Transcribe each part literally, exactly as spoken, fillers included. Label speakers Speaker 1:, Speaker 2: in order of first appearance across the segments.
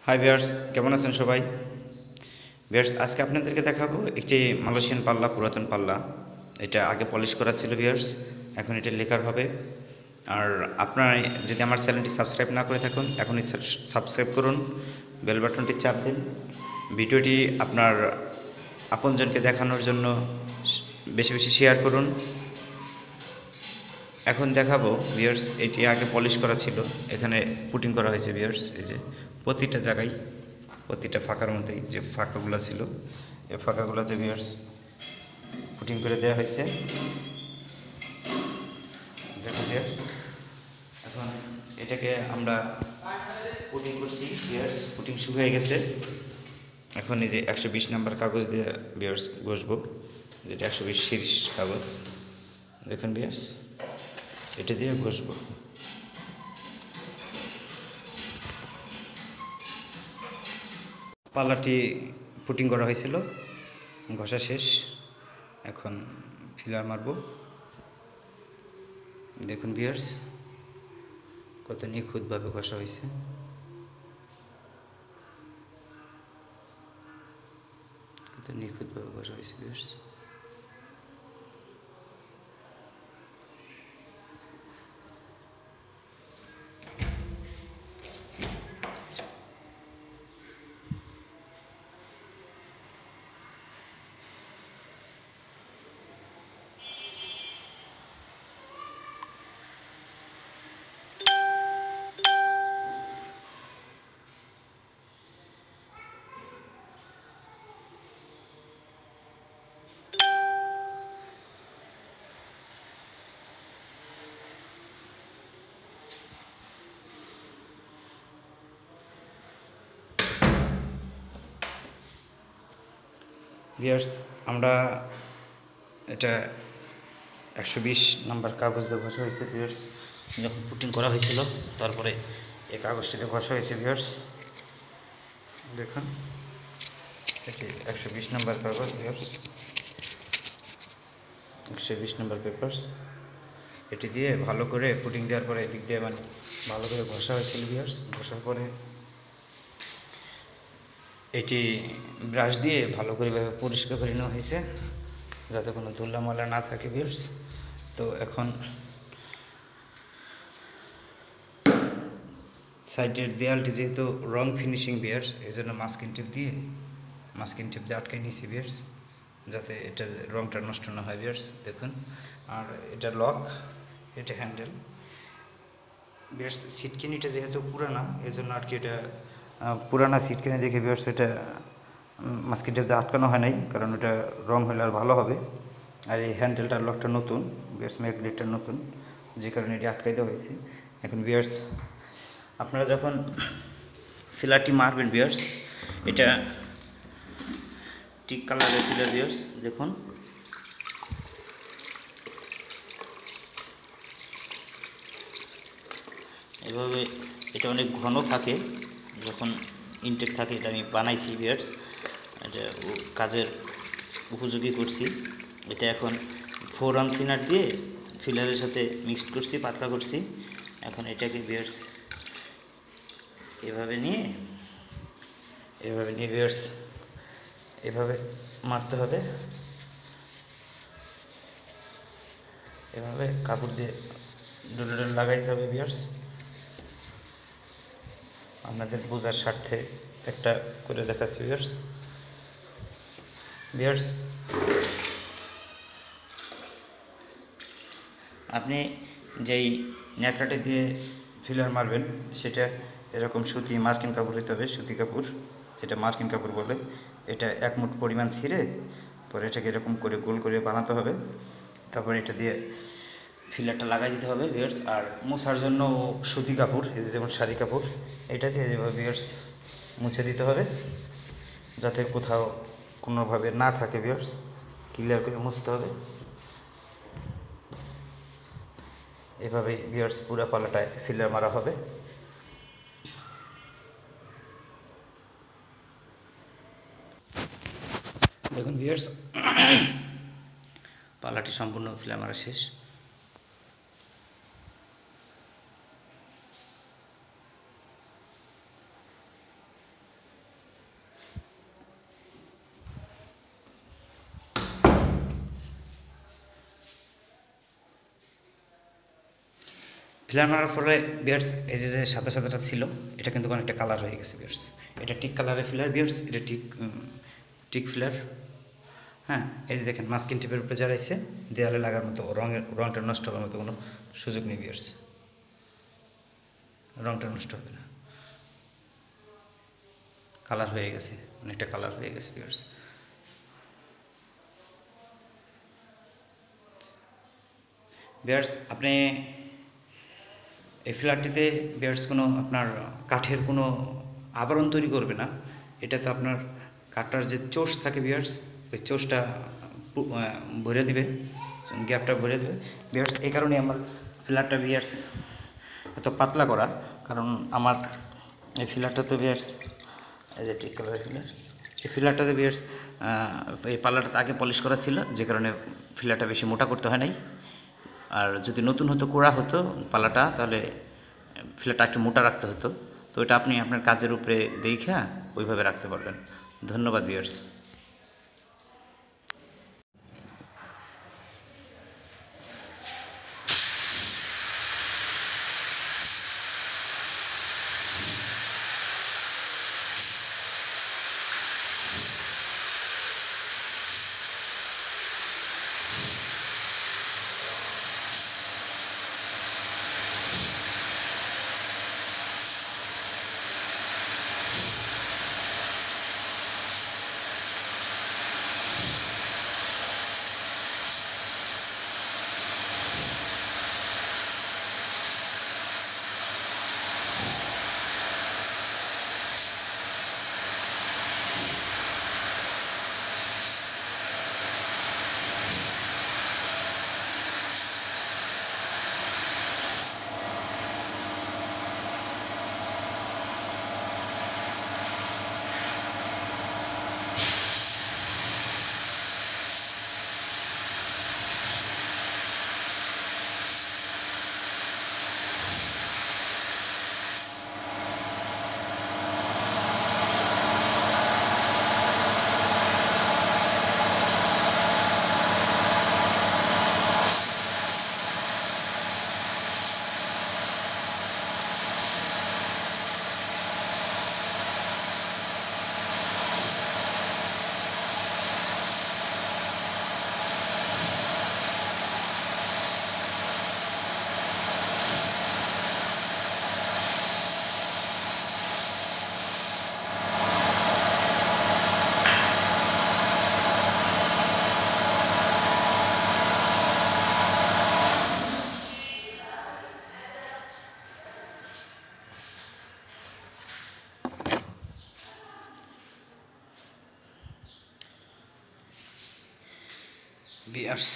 Speaker 1: Hi viewers, কেমন আছেন সবাই? ভিউয়ার্স, আজকে আপনাদেরকে দেখাবো একটি মালয়েশিয়ান পাল্লা, পুরাতন পাল্লা। এটা আগে পলিশ করা ছিল ভিউয়ার্স, এখন এটা লেকার হবে। আর আপনারা যদি আমার চ্যানেলটি সাবস্ক্রাইব না করে থাকুন, এখনই সাবস্ক্রাইব করুন, বেল বাটনটি চাপ দিন। ভিডিওটি আপনার আপনজনকে দেখানোর জন্য বেশি বেশি শেয়ার করুন। এখন দেখাবো ভিউয়ার্স, এটি আগে পলিশ করা ছিল, এখানে পুটিং করা হয়েছে ভিউয়ার্স। এই যে প্রতিটা জায়গায়, প্রতিটা ফাঁকার মধ্যেই যে ফাঁকাগুলো ছিল, এই ফাঁকাগুলোতে ভিউয়ার্স পুটিং করে দেওয়া হয়েছে। দেখুন ভিউয়ার্স, এখন এটাকে আমরা পুটিং করছি ভিউয়ার্স, পুটিং শুরু হয়ে গেছে। এখন এই যে একশো বিশ নাম্বার কাগজ দিয়ে ভিউয়ার্স ঘষবো, যেটা একশো বিশ সিরিজ কাগজ। দেখুন ভিউয়ার্স, এটা দিয়ে ঘষবো। পাল্লাটি পুটিং করা হয়েছিল, ঘষা শেষ, এখন ফিলার মারবো। দেখুন ভিউয়ার্স, কত নিখুঁতভাবে ঘষা হয়েছে। কত নিখুঁতভাবে ঘষা হয়েছে ভিউয়ার্স। ভিউয়ার্স, আমরা এটা একশো বিশ নাম্বার কাগজ দিয়ে ঘষা হয়েছে ভিউয়ার্স, যখন পুটিং করা হয়েছিল তারপরে এই কাগজটিতে ঘষা হয়েছে ভিউয়ার্স। দেখুন, এটি একশো বিশ নাম্বার কাগজ ভিউয়ার্স, একশো বিশ নাম্বার পেপারস। এটি দিয়ে ভালো করে পুটিং দেওয়ার পরে এদিক দিয়ে মানে ভালো করে ঘষা হয়েছিল ভিউয়ার্স। ঘষার পরে এটি ব্রাশ দিয়ে ভালো করে পরিষ্কার করে নেওয়া হয়েছে, যাতে কোনো ধুলা ময়লা না থাকে ভিউয়ার্স। তো এখন সাইডের দেয়ালটি যেহেতু রং ফিনিশিং ভিউয়ার্স, এই জন্য মাস্কিং টেপ দিয়ে মাস্কিং টেপ দিয়ে আটকে নিয়েছি ভিউয়ার্স, যাতে এটা রংটা নষ্ট না হয় ভিউয়ার্স। দেখুন, আর এটা লক, এটা হ্যান্ডেল ভিউয়ার্স। সিটকিনিটা যেহেতু পুরানা, এই জন্য আর কি এটা পুরানা সিটকিনি দেখে ভিউয়ার্স এটা মাস্কিং টেপ দিয়ে আটকানো হয় নাই, কারণ এটা রং হলে আর ভালো হবে। আর এই হ্যান্ডেলটার লকটা নতুন ভিউয়ার্স, ম্যাগনেটটা নতুন, যে কারণে এটি আটকাই দেওয়া হয়েছে। এখন ভিউয়ার্স, আপনারা যখন ফিলারটি মারবেন ভিউয়ার্স, এটা টিক কালারের ফিলার ভিউয়ার্স। দেখুন, এভাবে এটা অনেক ঘন থাকে যখন ইনটেক থাকে। এটা আমি বানাইছি ভিউয়ার্স, এটা কাজের উপযোগী করছি। এটা এখন ফোর অন থিনার দিয়ে ফিলারের সাথে মিক্সড করছি, পাতলা করছি। এখন এটাকে ভিউয়ার্স এভাবে নিয়ে এভাবে নিয়ে ভিউয়ার্স এভাবে মারতে হবে, এভাবে কাপড় দিয়ে ডলে ডলে লাগাইতে হবে ভিউয়ার্স। আপনাদের বোঝার স্বার্থে একটা করে দেখাচ্ছি ভিউয়ার্স। ভিউয়ার্স, আপনি যেই ন্যাকড়াটা দিয়ে ফিলার মারবেন সেটা এরকম সুতি মার্কিন কাপড় হতে হবে, সুতি কাপড়, যেটা মার্কিন কাপড় বলে। এটা এক মুঠ পরিমাণ ছিঁড়ে পরে এটাকে এরকম করে গোল করে বানাতে হবে, তারপরে এটা দিয়ে ফিলারটা লাগাই দিতে হবে ভিউয়ার্স। আর মোছার জন্য সুতি কাপড়, এই যে যেমন শাড়ি কাপড়, এটা দিয়ে যেভাবে ভিউয়ার্স মুছে দিতে হবে, যাতে কোথাও কোনোভাবে না থাকে ভিউয়ার্স, ক্লিয়ার করে মুছতে হবে। এভাবেই ভিউয়ার্স পুরো পাল্লাটায় ফিলার মারা হবে। দেখুন ভিউয়ার্স, পাল্লাটি সম্পূর্ণ ফিলার মারা শেষ। ফিলার মারার পরে বিয়ার্স এই যে যে সাদা সাদাটা ছিল এটা কিন্তু অনেকটা কালার হয়ে গেছে বিয়ার্স। এটা টিক কালারের ফিলার বিয়ার্স, এটা টিক টিক ফিলার। হ্যাঁ, এই যে দেখেন মাস্কিং টেপের উপরে জড়াইছে, দেয়ালে লাগার মতো রঙের রঙটা নষ্ট হওয়ার মতো কোনো সুযোগ নেই বিয়ার্স, রঙটা নষ্ট হবে না। কালার হয়ে গেছে, অনেকটা কালার হয়ে গেছে বিয়ার্স। বিয়ার্স আপনি এই ফিলারটিতে বিয়ার্স কোনো আপনার কাঠের কোনো আবরণ তৈরি করবে না। এটাতে আপনার কাঠটার যে চোষ থাকে বিয়ার্স, ওই চোষটা ভরে দিবে, গ্যাপটা ভরে দেবে বিয়ার্স। এই কারণে আমার ফিলারটা বিয়ার্স এত পাতলা করা, কারণ আমার এই ফিলারটাতে বিয়ার্স এই যে টিক কালারের ফিলার, এই ফিলারটাতে বিয়ার্স এই পাল্লাটাতে আগে পলিশ করা ছিল, যে কারণে ফিলারটা বেশি মোটা করতে হয় নাই। আর যদি নতুন হতো, কোড়া হতো পাল্লাটা, তাহলে ফিলারটা একটু মোটা রাখতে হতো। তো এটা আপনি আপনার কাজের উপরে দেখা ওইভাবে রাখতে পারবেন। ধন্যবাদ ভিউয়ার্স। ভিউয়ার্স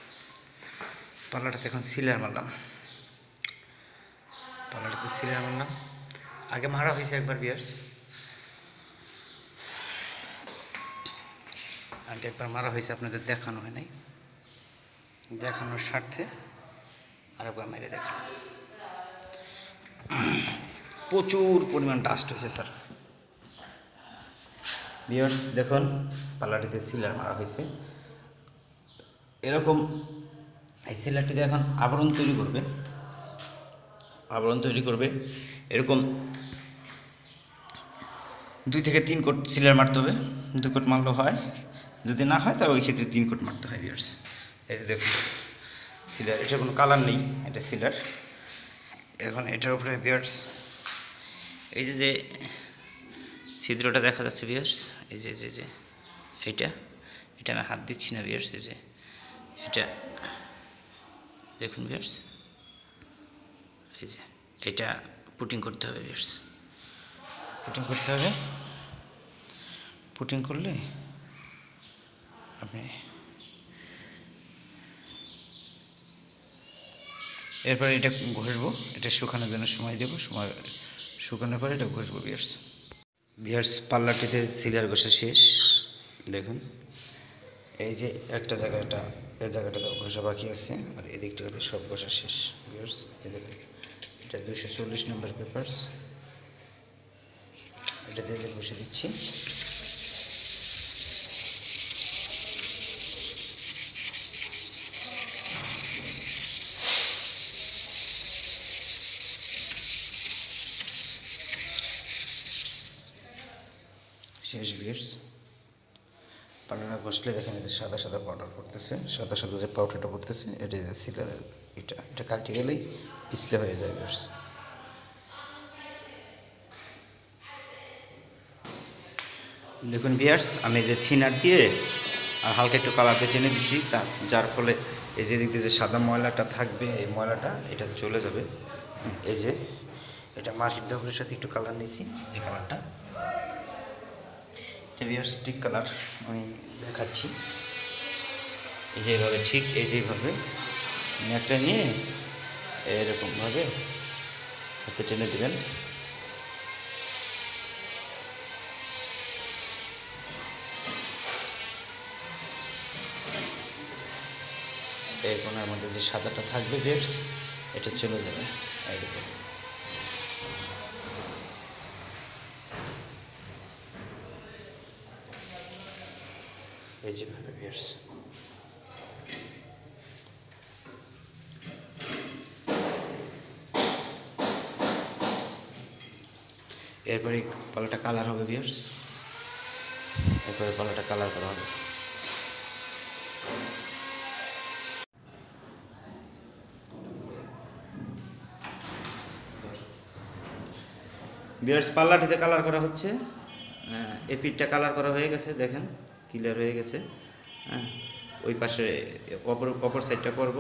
Speaker 1: পাল্লাটাতে এখন সিলার মারলাম, পাল্লাটাতে সিলার মারলাম। আগে মারা হয়েছে একবার ভিউয়ার্স, আগে একবার মারা হয়েছে, আপনাদের দেখানো হয় নাই, দেখানোর স্বার্থে আরেকবার মেরে দেখালাম। প্রচুর পরিমাণ ডাস্ট হয়েছে স্যার। ভিউয়ার্স দেখুন পাল্লাটিতে সিলার মারা হয়েছে, এরকম এই সিলারটিতে এখন আবরণ তৈরি করবে, আবরণ তৈরি করবে এরকম দুই থেকে তিন কোট সিলার মারতে হবে। দুই কোট মারলেও হয়, যদি না হয় তাহলে ওই ক্ষেত্রে তিন কোট মারতে হয় ভিউয়ার্স। এই যে দেখুন সিলার, এটার কোনো কালার নেই, এটা সিলার। এখন এটার উপরে ভিউয়ার্স এই যে যে ছিদ্রটা দেখা যাচ্ছে ভিউয়ার্স, এই যে যে যে এইটা, এটা আমি হাত দিচ্ছি না ভিউয়ার্স, এই যে এটা দেখুন ভিউয়ার্স, এই যে এটা পুটিং করতে হবে ভিউয়ার্স, পুটিং করতে হবে। পুটিং করলে আপনি এরপরে এটা ঘষবো, এটা শুকানোর জন্য সময় দেবো, সময় শুকানোর পরে এটা ঘষবো ভিউয়ার্স। ভিউয়ার্স পাল্লাটিতে সিলার ঘষা শেষ, দেখুন এই যে একটা জায়গাটা, এই জায়গাটা ঘষা বাকি আছে, আর এদিকটাতে সব ঘষা শেষ ভিউয়ার্স। এই দেখুন এটা দুইশো চল্লিশ নম্বর পেপারস, এটা দিয়ে বসে দিচ্ছি। শেষ ভিউয়ার্স, পাউডারটা ঘষলে দেখেন এটা সাদা সাদা পাউডার পড়তেছে, সাদা সাদা যে পাউডারটা পড়তেছে এটা সিলারের, এটা এটা কাটতে গেলেই পিছলে হয়ে যায় ভিউয়ার্স। দেখুন ভিউয়ার্স, আমি যে থিনার দিয়ে আর হালকা একটু কালারটা টেনে দিছি, তা যার ফলে এই যে দিক দিয়ে যে সাদা ময়লাটা থাকবে এই ময়লাটা এটা চলে যাবে। এই যে এটা মার্কেট ব্যবহারের সাথে একটু কালার নিয়েছি, যে কালারটা এটা ভিউয়ার্স স্টিক কালার আমি দেখাচ্ছি। এই যে এইভাবে, ঠিক এই যেভাবে ন্যাকড়া নিয়ে এরকমভাবে হাতে টেনে দেবেন। এই কোণার মধ্যে যে সাদাটা থাকবে ভিউয়ার্স এটা চলে যাবে। এই যেভাবে ভিউয়ার্স, এরপরে পালাটা কালার হবে ভিউয়ার্স, এরপরে পালাটা কালার করা হবে। ভিউয়ার্স পাল্লাটিতে কালার করা হচ্ছে, এই পিঠটা কালার করা হয়ে গেছে, দেখেন ক্লিয়ার হয়ে গেছে। হ্যাঁ, ওই পাশে অপর অপর সাইডটা করব।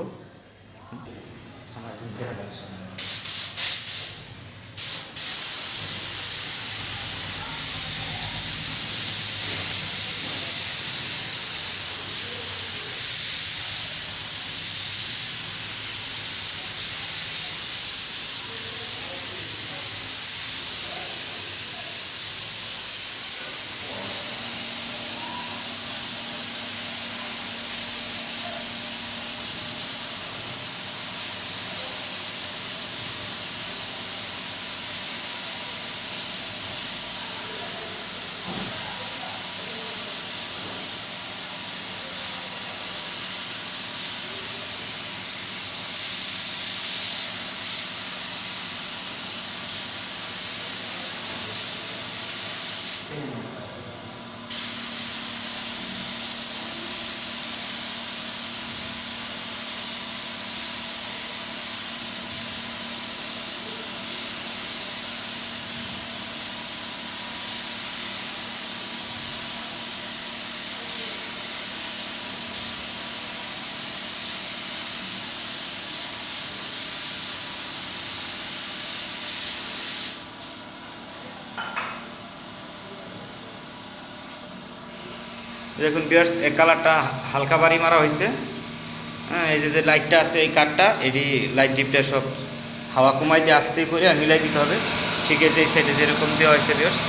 Speaker 1: দেখুন ভিউয়ার্স, এই কালারটা হালকা বাড়ি মারা হয়েছে। হ্যাঁ, এই যে যে লাইটটা আছে এই কাঠটা, এটি লাইট ডিপটা সব হাওয়া কমাই দিয়ে আস্তে করে মিলাই দিতে হবে। ঠিক আছে, এই সাইডে যেরকম দেওয়া হয়েছে ভিউয়ার্স।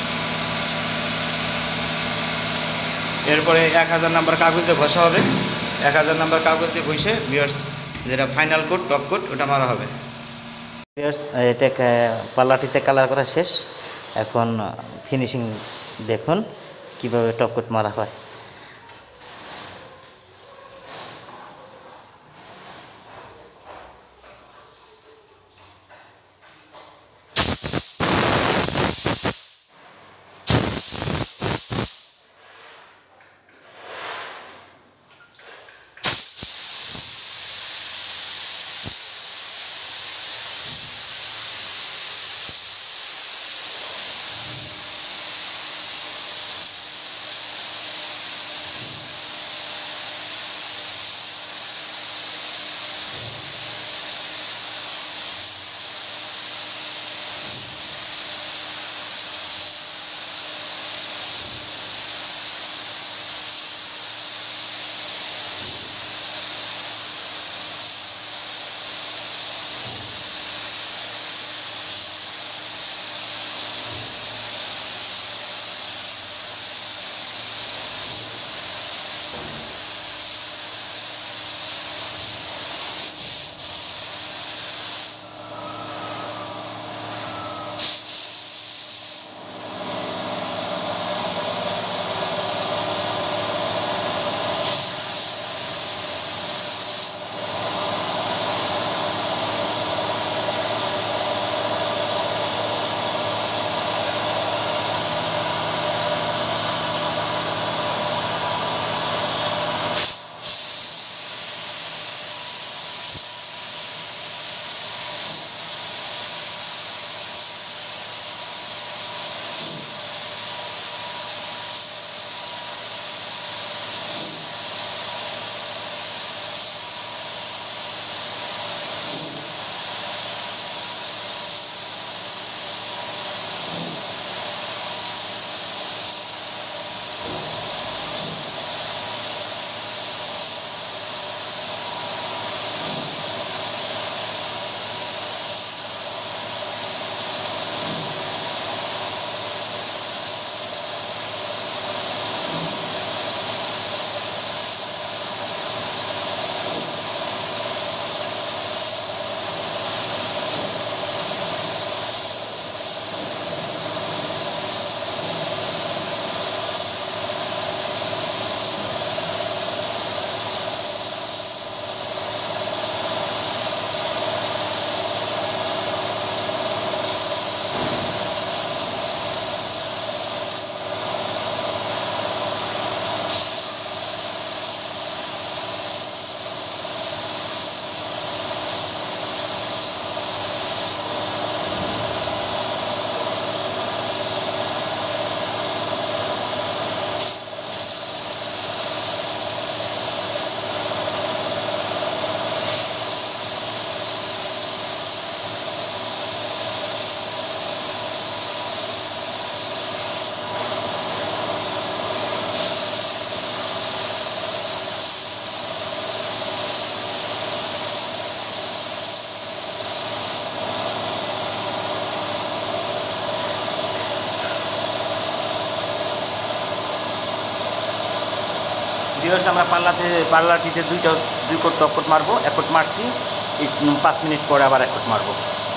Speaker 1: এরপরে এক হাজার নাম্বার কাগজ দিয়ে ঘষা হবে, এক হাজার নাম্বার কাগজ দিয়ে ঘষে ভিউয়ার্স যেটা ফাইনাল কোট, টপ কোট, ওটা মারা হবে। ভিউয়ার্স, এটা পাল্লাটিতে কালার করা শেষ, এখন ফিনিশিং দেখুন কিভাবে টপ কোট মারা হয়।
Speaker 2: ভিউয়ার্স আমরা পাল্লাতে পাল্লাটিতে দুইটা দুই কোট টপ কোট মারবো, এক কোট মারছি, পাঁচ মিনিট পরে আবার এক কোট মারবো।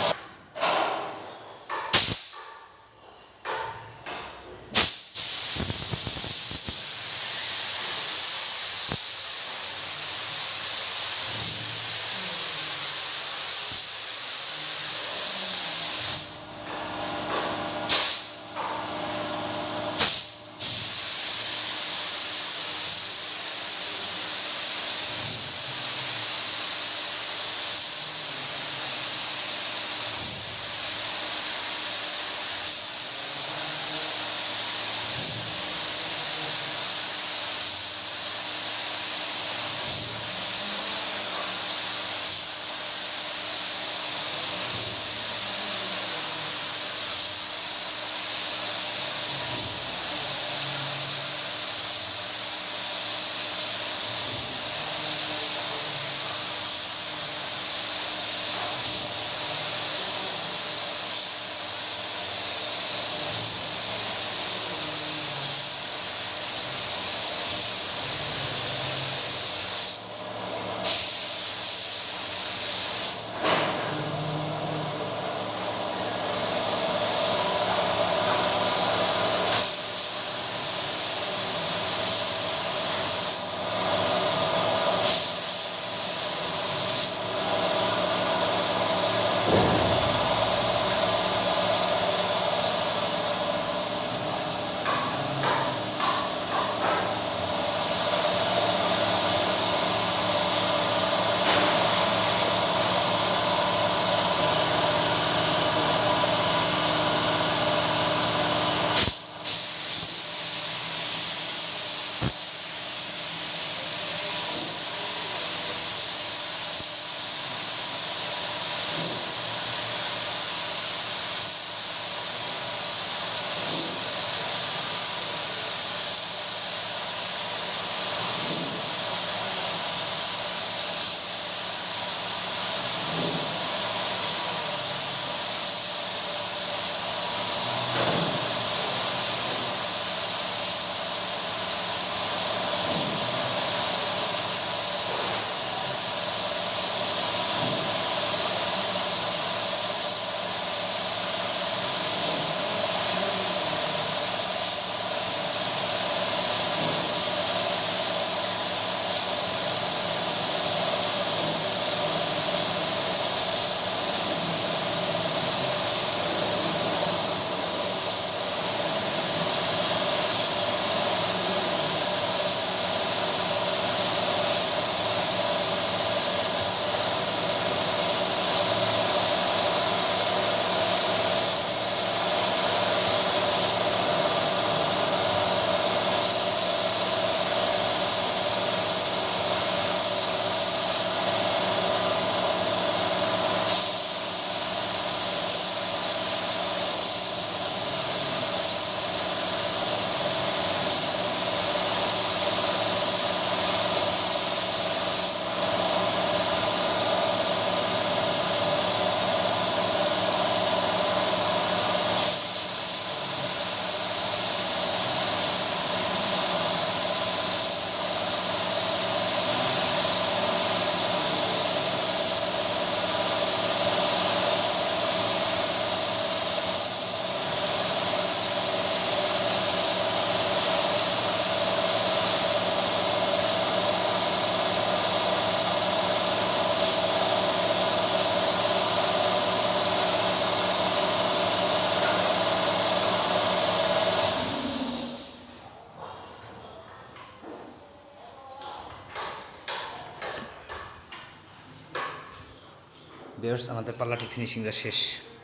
Speaker 1: ভিউয়ার্স আমাদের পাল্লাটি ফিনিশিংটা শেষ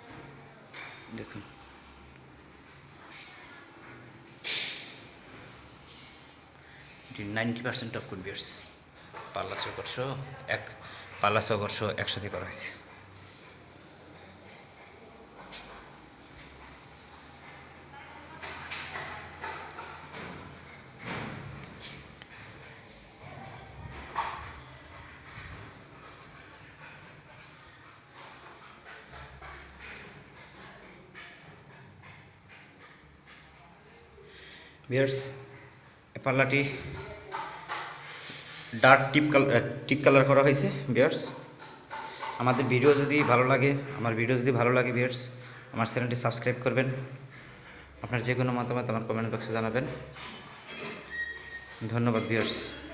Speaker 1: দেখুন এটি ninety percent top coat viewers পাল্লা চৌকট সহ এক পাল্লা চৌকট সহ একসাথে করা হয়েছে ভিউয়ার্স এই পাল্লাটি
Speaker 2: dark teak colour teak colour করা হয়েছে ভিউয়ার্স। আমাদের ভিডিও যদি ভালো লাগে আমার ভিডিও যদি ভালো লাগে ভিউয়ার্স, আমার চ্যানেলটি সাবস্ক্রাইব করবেন। আপনার যে কোনো মতামত আমার কমেন্ট বক্সে জানাবেন। ধন্যবাদ ভিউয়ার্স।